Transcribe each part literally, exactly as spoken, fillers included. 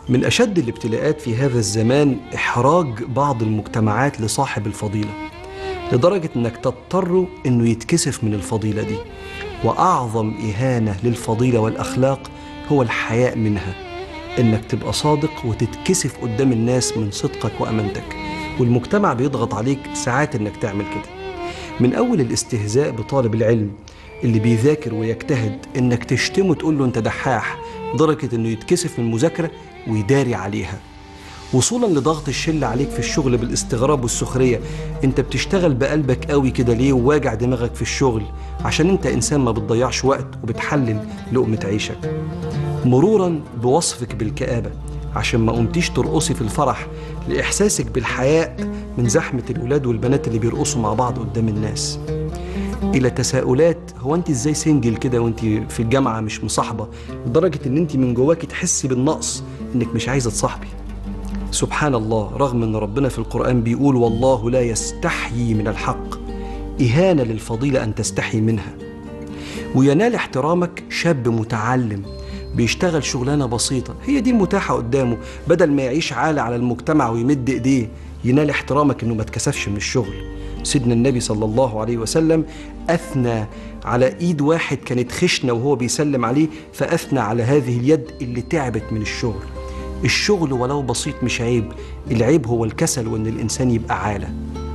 من أشد الابتلاءات في هذا الزمان إحراج بعض المجتمعات لصاحب الفضيلة، لدرجة أنك تضطر أنه يتكسف من الفضيلة دي. وأعظم إهانة للفضيلة والأخلاق هو الحياء منها، أنك تبقى صادق وتتكسف قدام الناس من صدقك وأمانتك، والمجتمع بيضغط عليك ساعات أنك تعمل كده. من أول الاستهزاء بطالب العلم اللي بيذاكر ويجتهد، أنك تشتمه تقول له أنت دحاح، درجة أنه يتكسف من المذاكرة ويداري عليها، وصولا لضغط الشلة عليك في الشغل بالاستغراب والسخرية. انت بتشتغل بقلبك قوي كده ليه وواجع دماغك في الشغل؟ عشان انت انسان ما بتضيعش وقت وبتحلل لقمة عيشك. مرورا بوصفك بالكآبة عشان ما قمتيش ترقصي في الفرح لإحساسك بالحياء من زحمة الولاد والبنات اللي بيرقصوا مع بعض قدام الناس، إلى تساؤلات هو أنت إزاي سنجل كده وأنت في الجامعة مش مصاحبة، لدرجة إن أنت من جواكي تحسي بالنقص إنك مش عايزة تصاحبي. سبحان الله، رغم أن ربنا في القرآن بيقول والله لا يستحيي من الحق، إهانة للفضيلة أن تستحي منها. وينال احترامك شاب متعلم بيشتغل شغلانة بسيطة هي دي المتاحة قدامه، بدل ما يعيش عالة على المجتمع ويمد إيديه، ينال احترامك إنه ما تكسفش من الشغل. سيدنا النبي صلى الله عليه وسلم أثنى على إيد واحد كانت خشنة وهو بيسلم عليه، فأثنى على هذه اليد اللي تعبت من الشغل. الشغل ولو بسيط مش عيب، العيب هو الكسل وإن الإنسان يبقى عالة.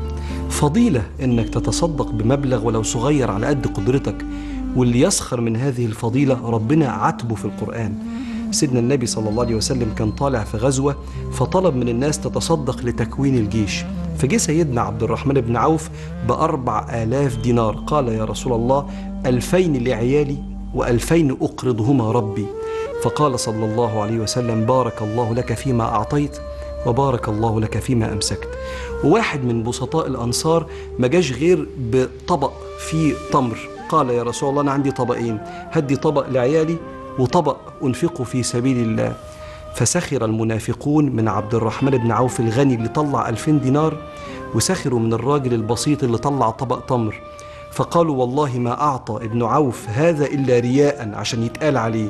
فضيلة إنك تتصدق بمبلغ ولو صغير على قد قدرتك، واللي يسخر من هذه الفضيلة ربنا عاتبه في القرآن. سيدنا النبي صلى الله عليه وسلم كان طالع في غزوة فطلب من الناس تتصدق لتكوين الجيش، فجه سيدنا عبد الرحمن بن عوف بأربع آلاف دينار، قال يا رسول الله ألفين لعيالي وألفين أقرضهما ربي، فقال صلى الله عليه وسلم بارك الله لك فيما أعطيت وبارك الله لك فيما أمسكت. وواحد من بسطاء الأنصار ما جاش غير بطبق فيه تمر، قال يا رسول الله أنا عندي طبقين، هدي طبق لعيالي وطبق أنفقه في سبيل الله. فسخر المنافقون من عبد الرحمن بن عوف الغني اللي طلع ألفين دينار، وسخروا من الراجل البسيط اللي طلع طبق تمر، فقالوا والله ما أعطى ابن عوف هذا إلا رياء عشان يتقال عليه،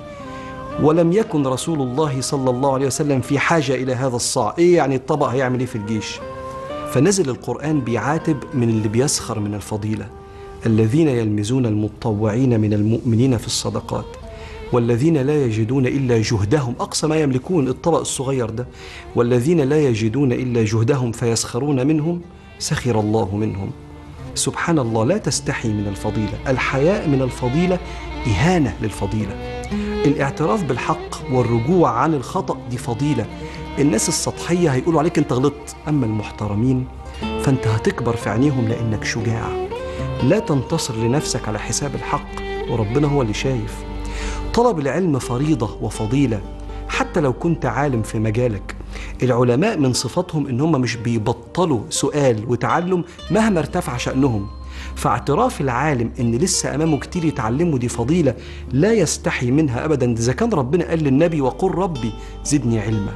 ولم يكن رسول الله صلى الله عليه وسلم في حاجة إلى هذا الصاع، إيه يعني الطبق هيعمل إيه في الجيش؟ فنزل القرآن بيعاتب من اللي بيسخر من الفضيلة، الذين يلمزون المتطوعين من المؤمنين في الصدقات والذين لا يجدون إلا جهدهم، أقصى ما يملكون الطبق الصغير ده، والذين لا يجدون إلا جهدهم فيسخرون منهم سخر الله منهم. سبحان الله، لا تستحي من الفضيلة. الحياء من الفضيلة إهانة للفضيلة. الاعتراف بالحق والرجوع عن الخطأ دي فضيلة. الناس السطحية هيقولوا عليك انت غلطت، أما المحترمين فانت هتكبر في عينيهم لأنك شجاع. لا تنتصر لنفسك على حساب الحق، وربنا هو اللي شايف. طلب العلم فريضة وفضيلة حتى لو كنت عالم في مجالك. العلماء من صفاتهم ان هم مش بيبطلوا سؤال وتعلم مهما ارتفع شأنهم، فاعتراف العالم ان لسه امامه كتير يتعلمه دي فضيلة لا يستحي منها ابدا، اذا كان ربنا قال للنبي وقل ربي زدني علما.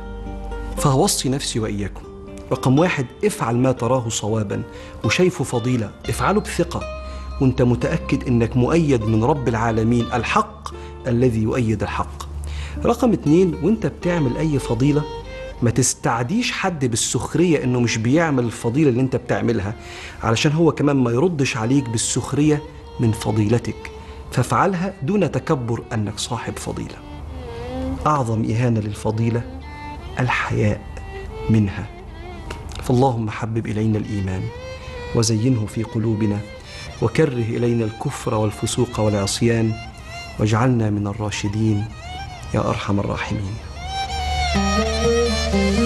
فهوصي نفسي واياكم. رقم واحد، افعل ما تراه صوابا وشايفه فضيلة، افعله بثقة وانت متأكد انك مؤيد من رب العالمين الحق الذي يؤيد الحق. رقم اتنين، وانت بتعمل اي فضيلة ما تستعديش حد بالسخرية انه مش بيعمل الفضيلة اللي انت بتعملها، علشان هو كمان ما يردش عليك بالسخرية من فضيلتك، فافعلها دون تكبر انك صاحب فضيلة. اعظم اهانة للفضيلة الحياء منها. فاللهم حبب الينا الايمان وزينه في قلوبنا وكره الينا الكفر والفسوق والعصيان واجعلنا من الراشدين يا ارحم الراحمين.